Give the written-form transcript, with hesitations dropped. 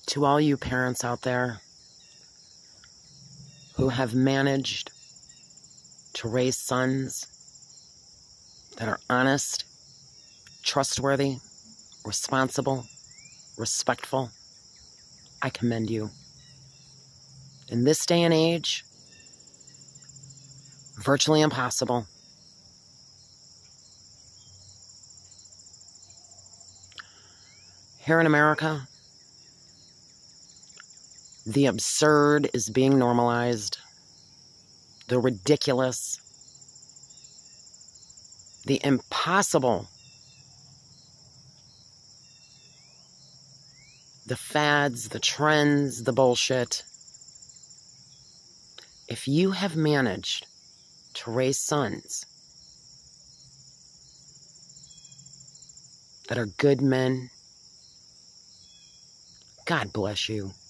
To all you parents out there who have managed to raise sons that are honest, trustworthy, responsible, respectful, I commend you. In this day and age, virtually impossible. Here in America, the absurd is being normalized. The ridiculous, the impossible, the fads, the trends, the bullshit. If you have managed to raise sons that are good men, God bless you.